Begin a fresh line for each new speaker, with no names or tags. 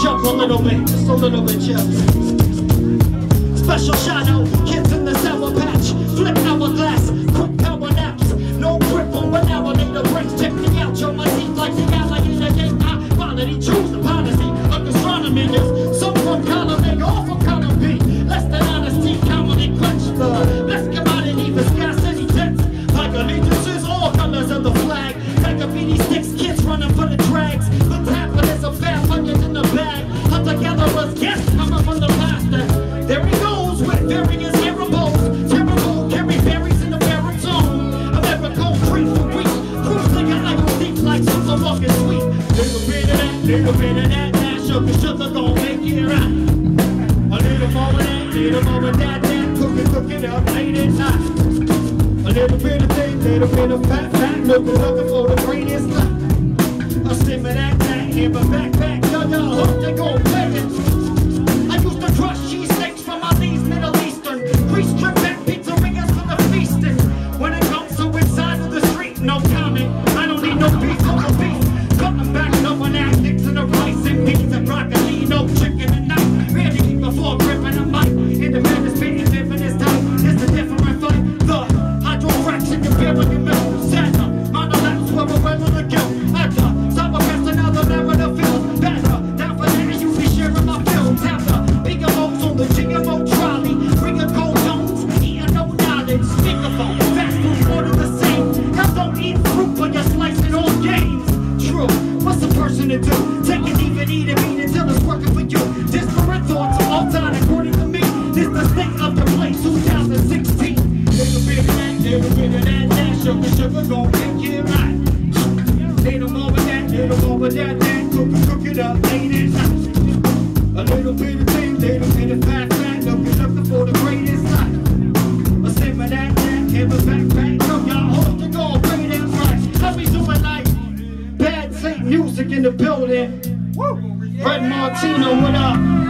jump a little bit, just a little bit, chill. Special shout out, kids in the sour patch. Flip hourglass, quick power naps. No grip on but now I need the brakes. Check me out, show my teeth like the alligator game. High quality, choose the policy of astronomy is some from column A, all from column B. Less than honesty, commonly quenched the less commodity for scarcity tents. Like allegiances, all colors of the flag. Like a BD sticks, kids running for the drags. What's happening is a fat onions in the bag. Hunter-gatherers, guests coming from the past. There he goes with various aeroboats. Terrible, carry berries in the baritone. American free for weeks. Cruise nigga, I go deep like super walking sweet. Little bit of that, little bit of that. Sugar gon' make it right. A little more of that, little more of that. Cook it up late at night. A little bit of thing, little bit of fat. Looking for the greatest life. A sip of that, in my backpack. Y'all hope they gon' play it. I used to crush cheesesteaks from my knees, Middle Eastern. Grease strip back pizzerias for the feasting. When it comes to inside of the street, no comment. I don't need no beef over beef. Cutting back, no one acting to the rice and beans and broccoli, no chicken and knife. Really eat before gripping a mic. In the man is spitting, living his time. It's a different fight. The hydrofraction, you bear with your milk. Sadder, monoliths were a well of the guilt. Actor, some arrest another narrative feels better. Down for that, you be sharing my film. Tapper, bigger boats on the GMO trolley. Bringing cold tones, eating no knowledge. Speakerphone, fast food, order the same. Y'all don't eat fruit, but you're slicing all games. True, what's a person to do? Take it, even eat it, mean until it's working for you. Disparate thoughts, all time according to me. This the state of the place, 2016. Little bit of that, little bit of that. Sugar gon' make it right. Little more of that, little more of that. Cook it up late at night. A little bit of thing, little bit of fat. Looking for the greatest life. A sip of that, in my backpack. Y'all hope to go bring it right. Let me do it like Bad Saint music in the building. Woo! Red Martino, what up?